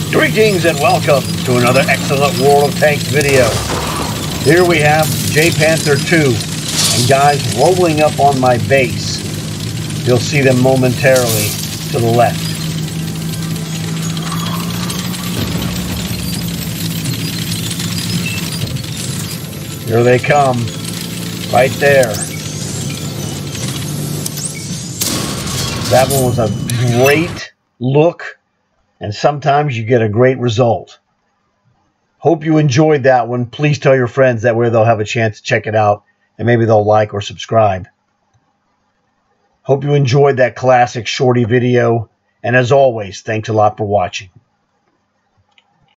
Greetings and welcome to another excellent World of Tanks video. Here we have JPanther-II, and guys rolling up on my base. You'll see them momentarily to the left. Here they come, right there. That one was a great look, and sometimes you get a great result. Hope you enjoyed that one. Please tell your friends, that way they'll have a chance to check it out, and maybe they'll like or subscribe. Hope you enjoyed that classic Shorty video, and as always, thanks a lot for watching.